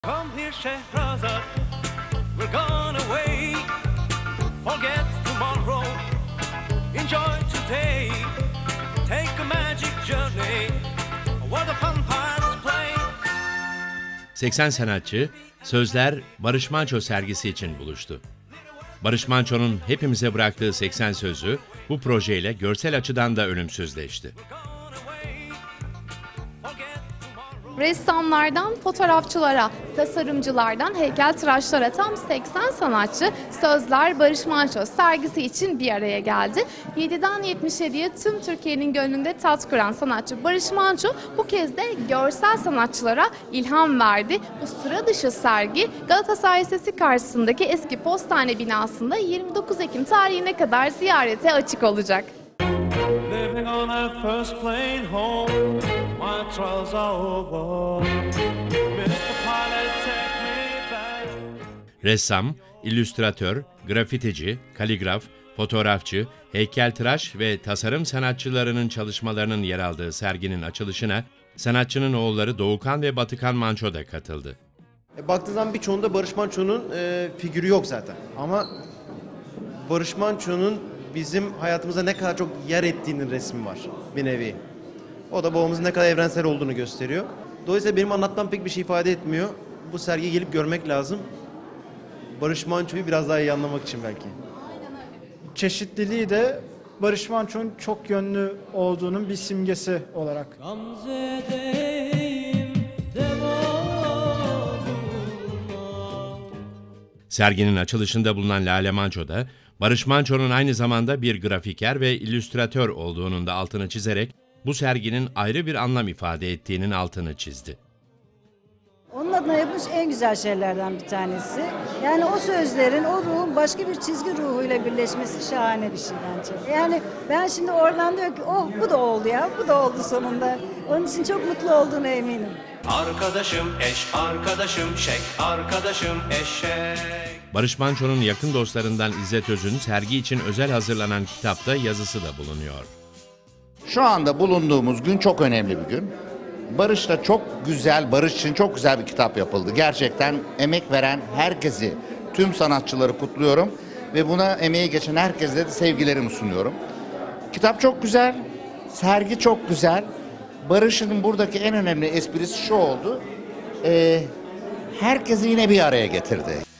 Come here, Shahrazad, we're gone away. Forget tomorrow, enjoy today. Take a magic journey, what the vampires play. 80 sanatçı, Sözler Barış Manço sergisi için buluştu. Barış Manço'nun hepimize bıraktığı 80 sözü bu projeyle görsel açıdan da ölümsüzleşti. Ressamlardan fotoğrafçılara, tasarımcılardan heykeltıraşlara tam 80 sanatçı Sözler Barış Manço sergisi için bir araya geldi. 7'den 77'ye tüm Türkiye'nin gönlünde tat kuran sanatçı Barış Manço bu kez de görsel sanatçılara ilham verdi. Bu sıra dışı sergi Galatasaray Lisesi karşısındaki eski postane binasında 29 Ekim tarihine kadar ziyarete açık olacak. Living on that first plane home, my trials are over. Mr. Pilot, take me back. Ressam, illüstratör, grafitici, kaligraf, fotoğrafçı, heykeltıraş ve tasarım sanatçılarının çalışmalarının yer aldığı serginin açılışına sanatçının oğulları Doğukan ve Batıkan Manço da katıldı. Baktığınız zaman birçoğunda Barış Manço'nun figürü yok zaten. Ama Barış Manço'nun bizim hayatımıza ne kadar çok yer ettiğinin resmi var bir nevi. O da babamızın ne kadar evrensel olduğunu gösteriyor. Dolayısıyla benim anlatmam pek bir şey ifade etmiyor. Bu sergiye gelip görmek lazım. Barış Manço'yu biraz daha iyi anlamak için belki. Çeşitliliği de Barış Manço'nun çok yönlü olduğunun bir simgesi olarak. Serginin açılışında bulunan Lale Manço da Barış Manço'nun aynı zamanda bir grafiker ve illüstratör olduğunun da altını çizerek bu serginin ayrı bir anlam ifade ettiğinin altını çizdi. Onun adına yapmış en güzel şeylerden bir tanesi. Yani o sözlerin, o ruhun başka bir çizgi ruhuyla birleşmesi şahane bir şey bence. Yani ben şimdi oradan diyor ki oh bu da oldu ya, bu da oldu sonunda. Onun için çok mutlu olduğuna eminim. Arkadaşım eş, arkadaşım şek, arkadaşım eşek. Barış Manço'nun yakın dostlarından İzzet Öz'ün sergi için özel hazırlanan kitapta yazısı da bulunuyor. Şu anda bulunduğumuz gün çok önemli bir gün. Barış'la çok güzel, Barış için çok güzel bir kitap yapıldı. Gerçekten emek veren herkesi, tüm sanatçıları kutluyorum. Ve buna emeği geçen herkese de sevgilerimi sunuyorum. Kitap çok güzel, sergi çok güzel. Barış'ın buradaki en önemli esprisi şu oldu. Herkesi yine bir araya getirdi.